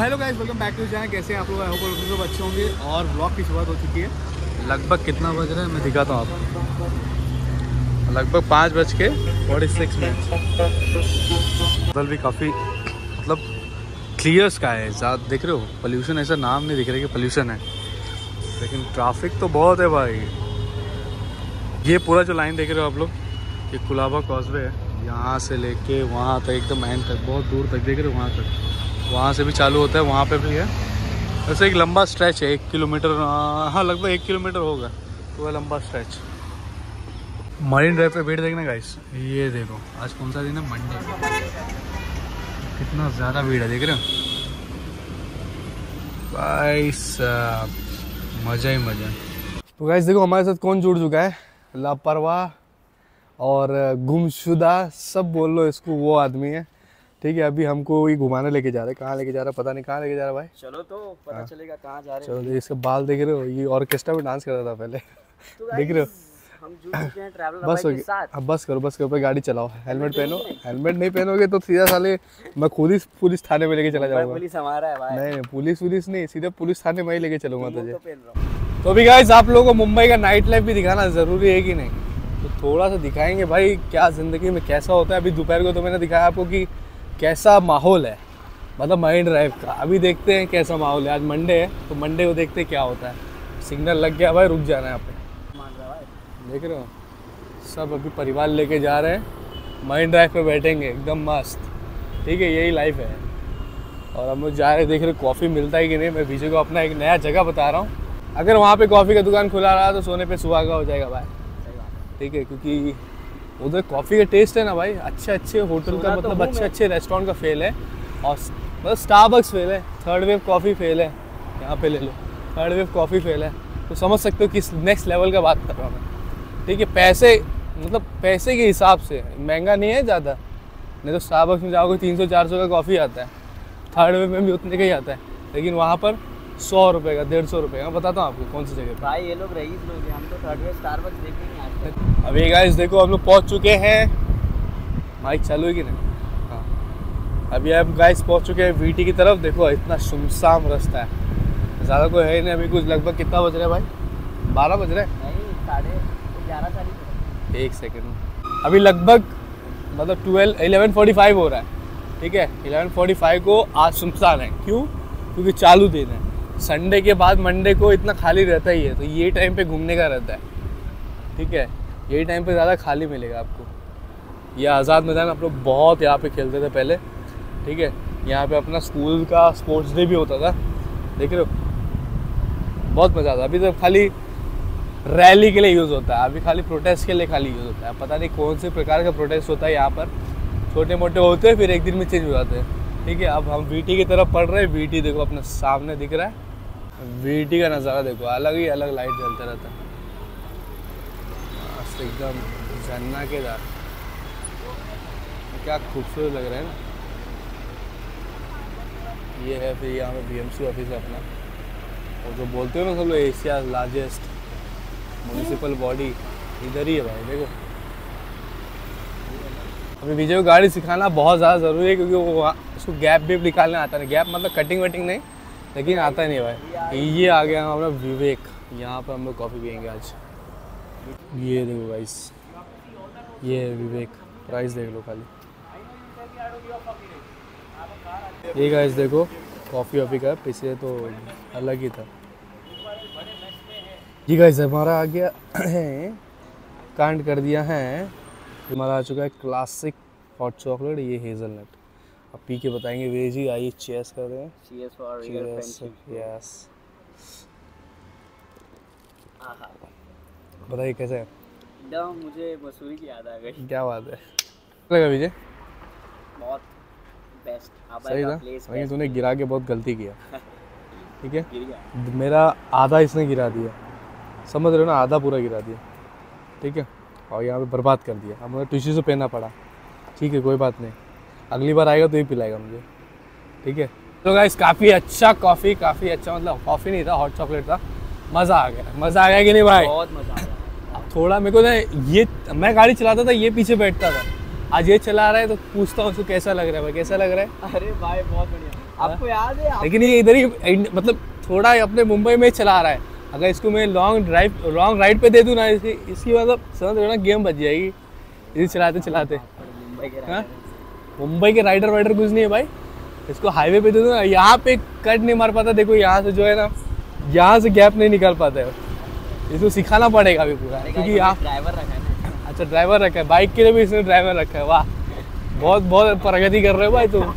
Hello guys, welcome back to channel. कैसे हैं आप लोग? आई होप सब अच्छे होंगे। और ब्लॉग की शुरुआत हो चुकी है। लगभग कितना बज रहा है मैं दिखाता हूँ आपको। लगभग 5:46 बादल भी काफ़ी मतलब क्लियर स्काई है। ज़्यादा देख रहे हो, पोल्यूशन ऐसा नाम नहीं दिख रहा कि पोल्यूशन है, लेकिन ट्रैफिक तो बहुत है भाई। ये पूरा जो लाइन देख रहे हो आप लोग, ये कुलाबा कॉजवे है। यहाँ से लेके वहाँ तक एकदम एंड तक, बहुत दूर तक देख रहे हो, वहाँ तक, वहाँ से भी चालू होता है, वहाँ पे भी है। वैसे एक लंबा स्ट्रेच है, 1 किलोमीटर, हाँ लगभग 1 किलोमीटर होगा, तो वह लंबा स्ट्रेच। मरीन ड्राइव पे भीड़ देखना गाइस। ये देखो आज कौन सा दिन है, मंडे। कितना ज़्यादा भीड़ है देख रहे हो गाइस, मज़ा ही मज़ा। तो गाइस देखो हमारे साथ कौन जुड़ चुका है, लापरवाह और गुमशुदा, सब बोल लो इसको, वो आदमी है। ठीक है, अभी हमको ये घुमाने लेके जा रहा है। कहाँ लेके जा रहा है पता नहीं, कहाँ लेके जा रहा है भाई। चलो तो पता चलेगा कहाँ जा रहे हैं। चलो, इसके बाल देख रहे हो, ये ऑर्केस्ट्रा में डांस कर रहा था पहले। तो देख रहे हो, हम जुड़ चुके हैं ट्रैवलर भाई के साथ। अब बस करो पे गाड़ी चलाओ, हेलमेट पहनो। हेलमेट नहीं पहनोगे तो सीधा साले मैं खुद ही पुलिस थाने में लेके चला जाऊंगा। पुलिस हमारा है भाई। नहीं, पुलिस नहीं, सीधे पुलिस थाने में ही लेके चलूंगा तुझे। तो अभी गाइस आप लोगों को मुंबई का नाइट लाइफ भी दिखाना जरूरी है कि नहीं, तो थोड़ा सा दिखाएंगे भाई क्या ज़िंदगी में कैसा होता है। अभी दोपहर को तो मैंने दिखाया आपको कि कैसा माहौल है, मतलब मरीन ड्राइव का। अभी देखते हैं कैसा माहौल है। आज मंडे है, तो मंडे को देखते हैं क्या होता है। सिग्नल लग गया भाई, रुक जाना है यहाँ पे। देख रहे हो, सब अभी परिवार लेके जा रहे हैं, मरीन ड्राइव पे बैठेंगे एकदम मस्त। ठीक है, यही लाइफ है। और हम लोग जा रहे, देख रहे कॉफ़ी मिलता है कि नहीं। मैं विजय को अपना एक नया जगह बता रहा हूँ। अगर वहाँ पे कॉफ़ी का दुकान खुला रहा तो सोने पे सुहागा हो जाएगा भाई। ठीक है, क्योंकि उधर कॉफ़ी का टेस्ट है ना भाई, अच्छे होटल का, मतलब अच्छे रेस्टोरेंट का फेल है। और मतलब स्टारबक्स फेल है, थर्ड वेव कॉफ़ी फेल है, यहाँ पे ले लो, थर्ड वेव कॉफ़ी फेल है। तो समझ सकते हो किस नेक्स्ट लेवल का बात कर रहा हूँ मैं। ठीक है, पैसे मतलब पैसे के हिसाब से महंगा नहीं है ज़्यादा। नहीं तो स्टारबक्स में जाओगे 300-400 का कॉफ़ी आता है, थर्ड वेव में भी उतने का ही आता है, लेकिन वहाँ पर 100 रुपये का, 150 रुपये का। मैं बताता हूँ आपको कौन सी जगह भाई। ये लोग रईस लोग हैं, हम तो थर्ड वेव स्टारबक्स देखे नहीं आज तक। अभी गाइस देखो हम लोग पहुँच चुके हैं। माइक चालू है कि नहीं? हाँ, अभी हम गाइस पहुँच चुके हैं वीटी की तरफ। देखो इतना सुनसान रास्ता है, ज़्यादा कोई है नहीं। अभी कुछ लगभग कितना बज रहा है भाई, 12 बज रहे हैं? नहीं, 11:30। एक सेकेंड, अभी लगभग मतलब 11:45 हो रहा है। ठीक है, 11:45 को आज सुनसान है। क्यों? क्योंकि चालू दिन है। संडे के बाद मंडे को इतना खाली रहता ही है, तो ये टाइम पे घूमने का रहता है। ठीक है, यही टाइम पे ज़्यादा खाली मिलेगा आपको। ये आज़ाद मैदान आप लोग बहुत यहाँ पे खेलते थे पहले। ठीक है, यहाँ पे अपना स्कूल का स्पोर्ट्स डे भी होता था, देख रहे हो, बहुत मज़ा आता। अभी तो खाली रैली के लिए यूज़ होता है, अभी खाली प्रोटेस्ट के लिए खाली यूज़ होता है। पता नहीं कौन से प्रकार का प्रोटेस्ट होता है यहाँ पर, छोटे मोटे होते हैं, फिर एक दिन में चेंज हो जाते हैं। ठीक है, अब हम वीटी की तरफ पढ़ रहे हैं। वीटी देखो अपने सामने दिख रहा है, वीटी का नज़ारा देखो, अलग ही अलग लाइट जलता रहता है, एकदम झरना के दार। क्या खूबसूरत लग रहा है ना। ये है फिर यहाँ पे बीएमसी ऑफिस है अपना, और जो बोलते हो ना सब लोग एशिया लार्जेस्ट म्युनिसिपल बॉडी, इधर ही है भाई। देखो अभी विजय को गाड़ी सिखाना बहुत ज़्यादा ज़रूरी है, क्योंकि वो उसको गैप भी निकालने आता नहीं। गैप मतलब कटिंग वटिंग नहीं, लेकिन आता नहीं भाई। ये आ गया हमारा विवेक, यहाँ पर हम लोग कॉफ़ी पियेंगे आज। ये देखो गाइस, ये है विवेक, प्राइस देख लो खाली। ये गाइस देखो कॉफ़ी वॉफ़ी का पीछे तो अलग ही था। ये गाइस हमारा आ गया है, कांड कर दिया है, हमारा आ चुका है क्लासिक हॉट चॉकलेट, ये हेज़लनट। अब पी के बताएंगे। वेज ही आइए, चीयर्स कर रहे हैं। Cheers for your friendship. Yes, बताइए कैसे है? मुझे मसूरी की याद आ गई। क्या बात है, लगा विजय? बहुत बेस्ट। सही था, लेकिन तूने गिरा के बहुत गलती किया। ठीक है, मेरा आधा इसने गिरा दिया, समझ रहे हो ना, आधा पूरा गिरा दिया। ठीक है, और यहाँ पे बर्बाद कर दिया। अब मुझे टिश्यू से पहनना पड़ा। ठीक है, कोई बात नहीं, अगली बार आएगा तो ही पिलाएगा मुझे। ठीक है, तो गाइस काफ़ी अच्छा कॉफ़ी, काफ़ी अच्छा, मतलब कॉफ़ी नहीं था, हॉट चॉकलेट था। मज़ा आ गया कि नहीं भाई? बहुत मज़ा आया। थोड़ा मेरे को ना, ये मैं गाड़ी चलाता था, ये पीछे बैठता था, आज ये चला रहा है, तो पूछता हूँ उसको कैसा लग रहा है भाई, कैसा लग रहा है? अरे भाई बहुत बढ़िया। आपको याद है लेकिन ये इधर ही मतलब थोड़ा अपने मुंबई में चला रहा है। अगर इसको मैं लॉन्ग राइड पे दे दूँ ना, इसकी मतलब समझ रहे हो ना, गेम बच जाएगी इसे चलाते चलाते। मुंबई के हाँ, मुंबई के राइडर वाइडर कुछ नहीं है भाई। इसको हाईवे पे दे दो ना, यहाँ पे कट नहीं मार पाता। देखो यहाँ से जो है ना, यहाँ से गैप नहीं निकाल पाता है। इसको सिखाना पड़ेगा अभी पूरा, क्योंकि यहाँ ड्राइवर रखा है ना। अच्छा ड्राइवर रखा है, बाइक के लिए भी इसने ड्राइवर रखा है। वाह, बहुत बहुत प्रगति कर रहे हो भाई तुम।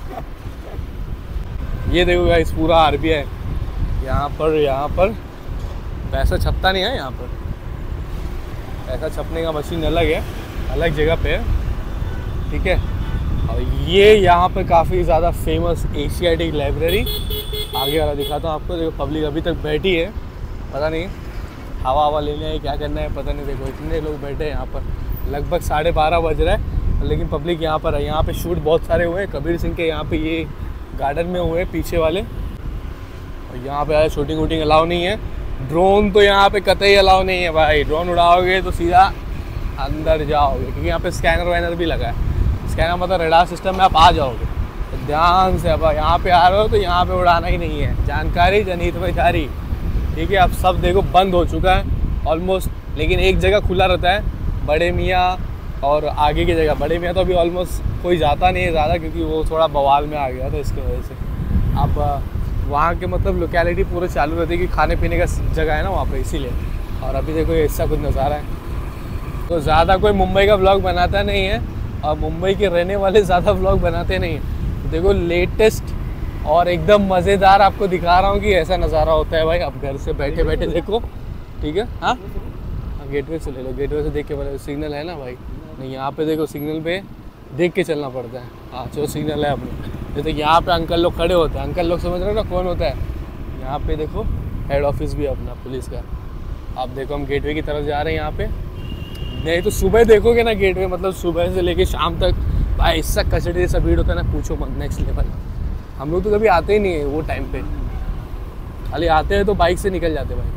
ये देखो गाइस पूरा आरबीआई यहाँ पर पैसा छपता नहीं है। यहाँ पर पैसा छपने का मशीन अलग है, अलग जगह पे है, ठीक है। और ये यहाँ पर काफ़ी ज़्यादा फेमस एशियाटिक लाइब्रेरी, आगे वाला दिखाता हूँ आपको। देखो पब्लिक अभी तक बैठी है, पता नहीं हवा लेने है क्या करना है पता नहीं। देखो इतने लोग बैठे हैं यहाँ पर, लगभग 12:30 बज रहा है, लेकिन पब्लिक यहाँ पर है। यहाँ पे शूट बहुत सारे हुए हैं कबीर सिंह के, यहाँ पे ये गार्डन में हुए पीछे वाले। और यहाँ पे शूटिंग वूटिंग अलाउ नहीं है। ड्रोन तो यहाँ पे कतई अलाउ नहीं है भाई। ड्रोन उड़ाओगे तो सीधा अंदर जाओगे, क्योंकि यहाँ पे स्कैनर वैनर भी लगा है। स्कैनर मतलब रेडार सिस्टम में आप आ जाओगे। तो ध्यान से, अब यहाँ पे आ रहे हो तो यहाँ पे उड़ाना ही नहीं है। जानकारी जनहित में जारी, ठीक है। अब सब देखो बंद हो चुका है ऑलमोस्ट, लेकिन एक जगह खुला रहता है, बड़े मियाँ और आगे की जगह। बड़े मियाँ तो अभी ऑलमोस्ट कोई जाता नहीं है ज़्यादा, क्योंकि वो थोड़ा बवाल में आ गया था इसकी वजह से। अब वहाँ के मतलब लोकेलिटी पूरे चालू रहती है कि खाने पीने का जगह है ना वहाँ पे, इसीलिए। और अभी देखो ये ऐसा कुछ नज़ारा है। तो ज़्यादा कोई मुंबई का व्लॉग बनाता नहीं है, और मुंबई के रहने वाले ज़्यादा व्लॉग बनाते नहीं हैं। तो देखो लेटेस्ट और एकदम मज़ेदार आपको दिखा रहा हूँ कि ऐसा नज़ारा होता है भाई। आप घर से बैठे बैठे देखो, ठीक है। हाँ, गेटवे से ले लो, गेटवे से देख के बोले सिग्नल है ना भाई। नहीं, यहाँ पे देखो सिग्नल पे देख के चलना पड़ता है। हाँ जो सिग्नल है अपने, जैसे यहाँ पे अंकल लोग खड़े होते हैं। अंकल लोग समझ रहे हो ना कौन होता है। यहाँ पे देखो हेड ऑफिस भी है अपना पुलिस का। आप देखो हम गेटवे की तरफ जा रहे हैं यहाँ पे। नहीं तो सुबह देखोगे ना गेटवे, मतलब सुबह से लेके शाम तक भाई इसका कचड़े जैसा भीड़ होता है ना, पूछो मत, नेक्स्ट लेवल। हम लोग तो कभी आते ही नहीं है वो टाइम पे, खाली आते हैं तो बाइक से निकल जाते भाई।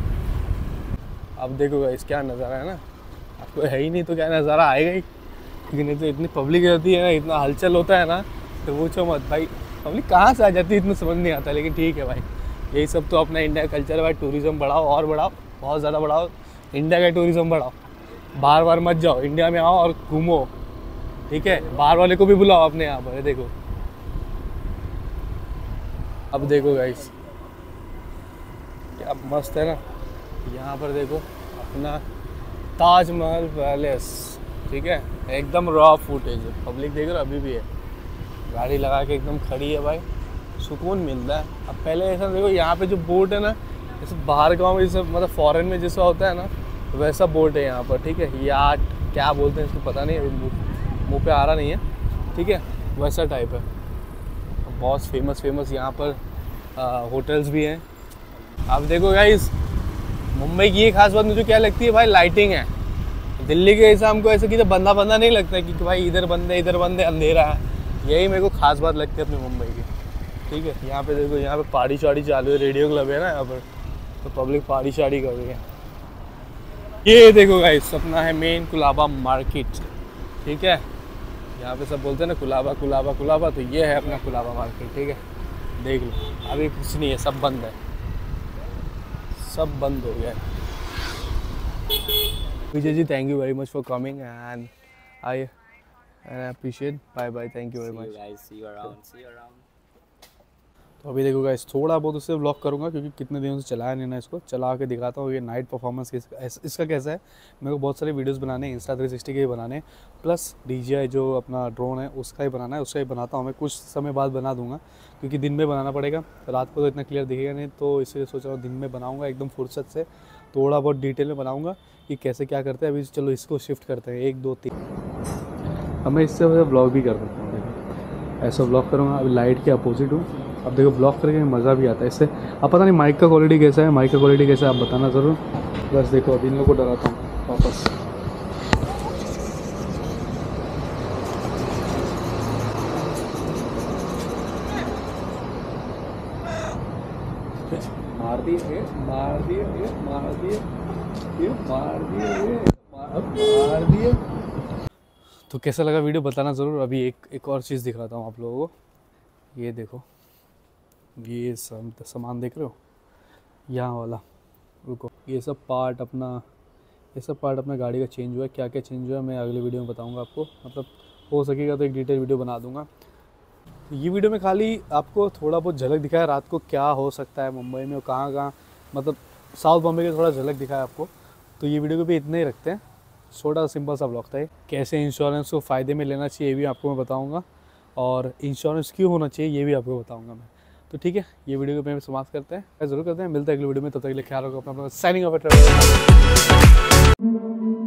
अब देखो इस क्या नज़ारा है ना, आपको है ही नहीं तो क्या नज़ारा आएगा ही। लेकिन नहीं तो इतनी पब्लिक रहती है ना, इतना हलचल होता है ना, तो पूछो मत भाई। पब्लिक कहाँ से आ जाती है इतना समझ नहीं आता। लेकिन ठीक है भाई, यही सब तो अपना इंडिया का कल्चर है भाई। टूरिज़्म बढ़ाओ और बढ़ाओ, बहुत ज़्यादा बढ़ाओ। इंडिया का टूरिज़्म बढ़ाओ, बार बार मत जाओ, इंडिया में आओ और घूमो, ठीक है। बाहर वाले को भी बुलाओ अपने यहाँ पर। देखो अब देखो गाइस क्या मस्त है ना। यहाँ पर देखो अपना ताजमहल पैलेस, ठीक है। एकदम रॉ फुटेज है, पब्लिक देख रहे हो अभी भी है, गाड़ी लगा के एकदम खड़ी है भाई, सुकून मिलता है। अब पहले ऐसा देखो यहाँ पे जो बोट है ना, जैसे बाहर गाँव में जैसे मतलब फॉरेन में जैसा होता है ना, वैसा बोट है यहाँ पर, ठीक है। याट क्या बोलते हैं इसको पता नहीं, मुँह पे आ रहा नहीं है, ठीक है, वैसा टाइप है। बहुत फेमस यहाँ पर होटल्स भी हैं। अब देखो गाइस, मुंबई की ये खास बात मुझे क्या लगती है भाई, लाइटिंग है। दिल्ली के जैसा हमको ऐसे कि बंदा नहीं लगता है कि भाई इधर बंद है अंधेरा है। यही मेरे को खास बात लगती है अपने मुंबई की, ठीक है। यहाँ पे देखो, यहाँ पे पार्टी शाड़ी चालू है, रेडियो क्लब है ना यहाँ पर, तो पब्लिक पार्टी शाड़ी कर रही है। ये देखो गाइस अपना है मेन कुलाबा मार्केट, ठीक है। यहाँ पे सब बोलते हैं ना कुलाबा, तो ये है अपना कुलाबा मार्केट, ठीक है। देख लो अभी कुछ नहीं है, सब बंद है, सब बंद हो गया है। Vijay ji thank you very much for coming and I appreciate, bye thank you very much. See you around. तो अभी देखो गाइस थोड़ा बहुत उससे व्लॉग करूँगा, क्योंकि कितने दिनों से चलाया नहीं ना, इसको चला के दिखाता हूँ। ये नाइट परफॉर्मेंस इसका कैसा है। मेरे को बहुत सारे वीडियोस बनाने हैं, इंस्टा 360 के ही बनाने हैं, प्लस DJI जो अपना ड्रोन है उसका ही बनाना है, उसका ही बनाता हूँ मैं। कुछ समय बाद बना दूँगा, क्योंकि दिन में बनाना पड़ेगा, रात को तो इतना क्लियर दिखेगा नहीं, तो इसलिए सोच रहा हूँ दिन में बनाऊँगा एकदम फुर्सत से, थोड़ा बहुत डिटेल में बनाऊँगा कि कैसे क्या करते हैं। अभी चलो इसको शिफ्ट करते हैं 1 2 3। अब मैं इससे ब्लॉग भी कर सकता हूँ, देखो ऐसा ब्लॉग करूँगा। अभी लाइट के अपोजिट हूँ। अब देखो ब्लॉग करके मज़ा भी आता है इससे। अब पता नहीं माइक का क्वालिटी कैसा है, आप बताना ज़रूर। बस देखो अभी इन लोगों को डराता हूँ वापस। मार दिए। तो कैसा लगा वीडियो बताना ज़रूर। अभी एक और चीज़ दिखाता हूँ आप लोगों को। ये देखो, ये सब सामान देख रहे हो, यहाँ वाला, रुको, ये सब पार्ट अपना गाड़ी का चेंज हुआ है। क्या क्या चेंज हुआ है मैं अगले वीडियो में बताऊंगा आपको, मतलब हो सकेगा तो एक डिटेल वीडियो बना दूंगा। ये वीडियो में खाली आपको थोड़ा बहुत झलक दिखाया रात को क्या हो सकता है मुंबई में और कहाँ कहाँ, मतलब साउथ बॉम्बे का थोड़ा झलक दिखाया आपको। तो ये वीडियो को भी इतना ही रखते हैं, छोटा सिंपल सा ब्लॉग था ये। कैसे इंश्योरेंस को फ़ायदे में लेना चाहिए ये भी आपको मैं बताऊँगा, और इंश्योरेंस क्यों होना चाहिए ये भी आपको बताऊँगा मैं। तो ठीक है, ये वीडियो को मैं समाप्त करते हैं, ज़रूर करते हैं, मिलते हैं अगले वीडियो में। तब तक के लिए ख्याल रखो अपना, साइनिंग ऑफ।